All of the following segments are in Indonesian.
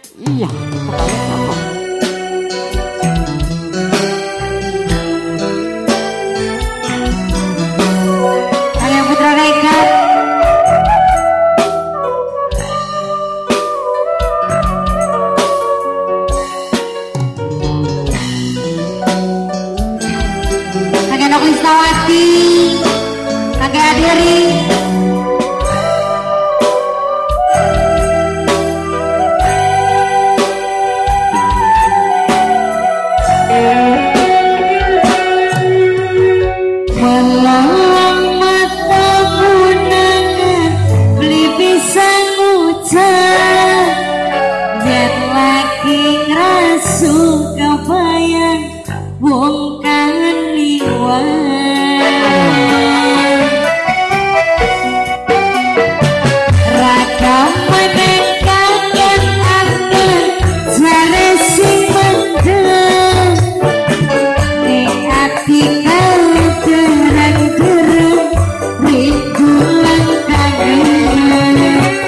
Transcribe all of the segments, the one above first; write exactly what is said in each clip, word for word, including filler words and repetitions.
Iya, sekalian apa? Ayo Putra Rekan. Kakek Nok Listawati, Kakek Adiri. Wong kangen liwat ragam menengkakan angin jare sing mendem di hati kau terang-terang rindu lan kangen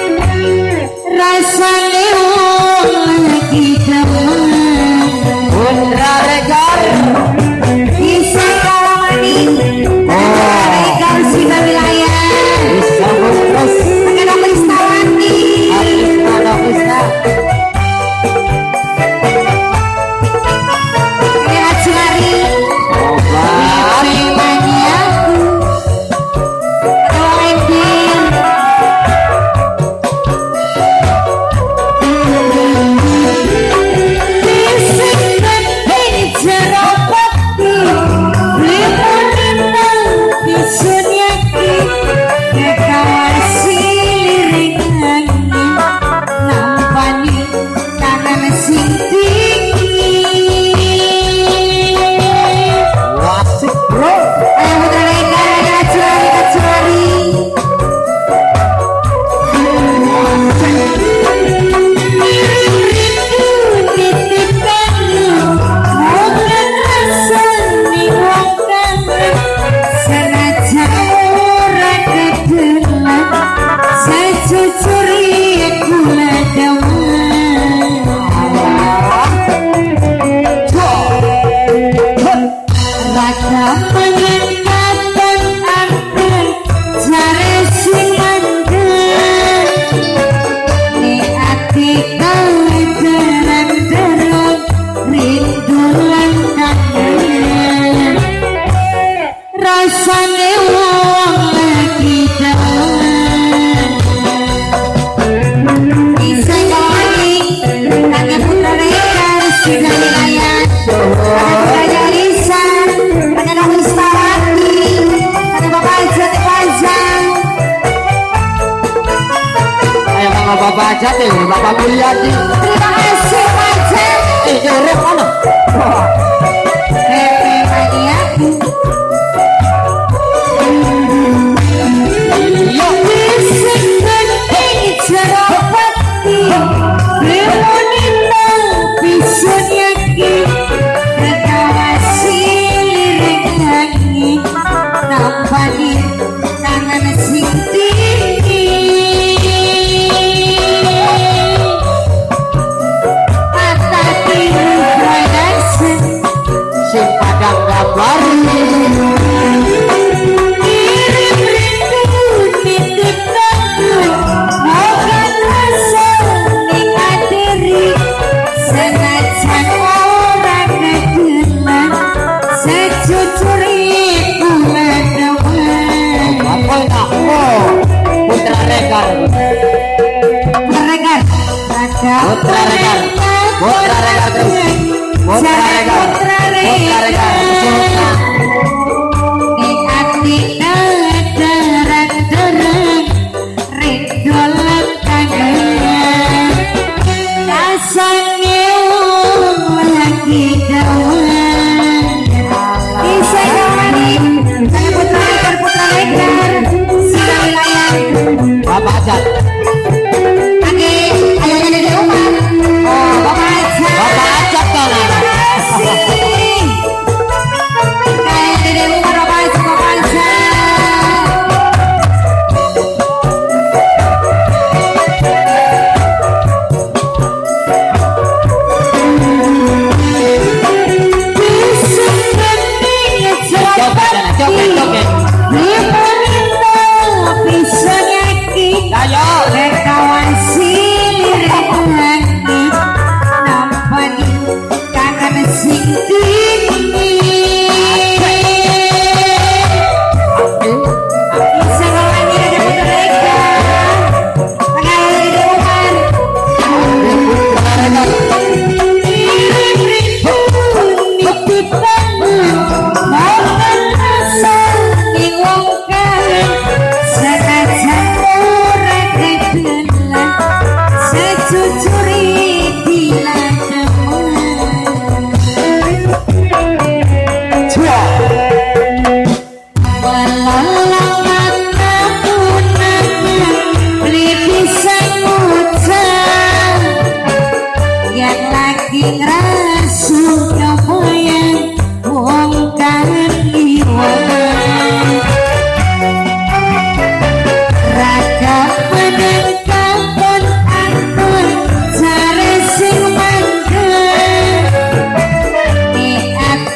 rasane wong lagi demen Putra Regar bisa kalamani Putra Regar Sina Wilayah bisa terus Kakek Nok Listawati Kakek Nok Listawati Kakek Hajari obat memangnya aku Kakek Wendir Bapak Jati, Bapak Mulyadi. Terima kasih Pak Jati. Eh, jorok mana? Hehehe, mania. Iya. Bisik penting jeropati. Lemonina bisa yakin. Rekawasi lirik langit. Nampani tangan sing tinggi. Sing padang gambar kirim rindu nitip lagu bukan rasa ning adiri senajan ora kedelan sejujure kula dewen apa aku Putra Regar Putra Regar Putra Regar Putra Regar terus Putra Regar Putra Regar di hati terang-terang rindu lan kangen rasane wong lagi dewen bisa kawani saya Putra Regar Putra Regar Sina Wilayah Bapak Ajat Ade ayahnya Dede Umar oh Bapak Ajat Bapak Ajat kan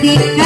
tiga